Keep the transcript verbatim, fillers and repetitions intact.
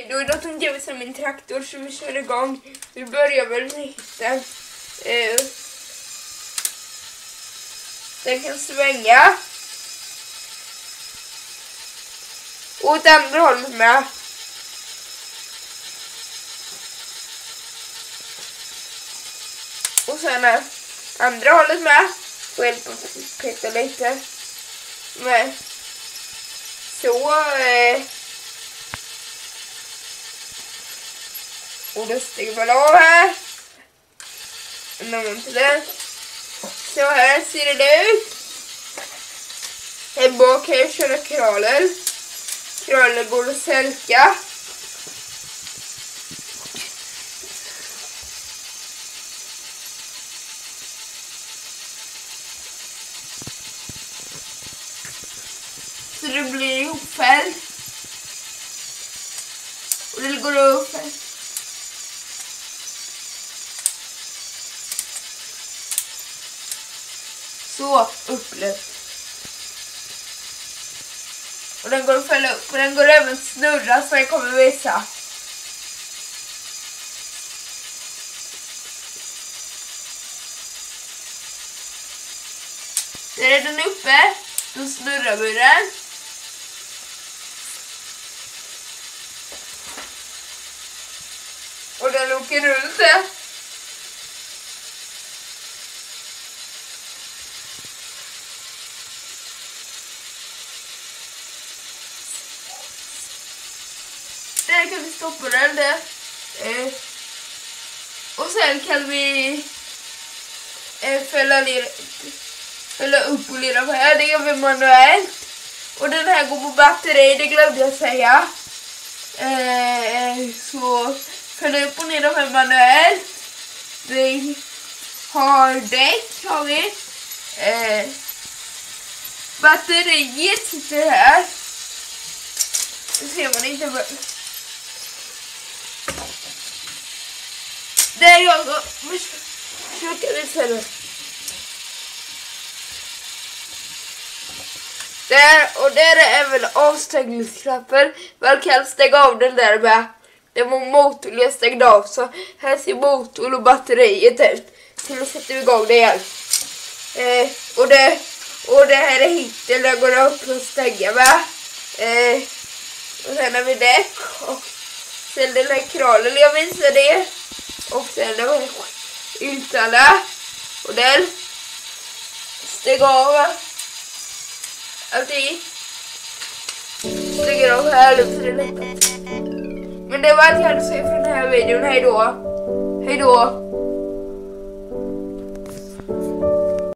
då, då tänkte jag visa min traktor så vi kör igång. Vi börjar väl med hitten. Eh, den kan svänga. Och åt andra hållet med. Och sen är andra hållet med. Får hjälpa att peta lite. Men så. Eh, och då stiger man av här. Någon till det. Så här ser det ut. Här bak kan jag köra kraler. Kraler går att sälka. Så det blir ihopfälld. Och det går upp. Så upplyft. Och den går att fälla upp. Och den går även att snurra så jag kommer visa. Där är den uppe. Då snurrar vi den. Och den åker runt det. Där kan vi stoppa den där. Eh. Och sen kan vi eh, fälla, ner, fälla upp och leda på här. Det gör vi manuellt. Och den här går på batteri, det glömde jag säga. Eh, så fälla upp och ner de här manuellt. Vi har däck, har vi. Eh, batteriet sitter här. Det ser man inte väl. Där jag går. Försöker visa det. Där, och där är även avstängningsknappen. Man kan stänga av den där med. Det var motorn jag stängde av. Så här ser motorn och batteriet ut. Så nu sätter vi igång det igen. Eh, och, det, och det här är hitten. Där går det upp och stänga med. Eh, och sen har vi däck. Och sen den här kranen jag visar det. Och sen har vi ytorna. Och den. Stäng av. Alltid. Stänger av här nu för det är lätt. Men det var allt jag hade att säga för den här videon. Hej då. Hej då.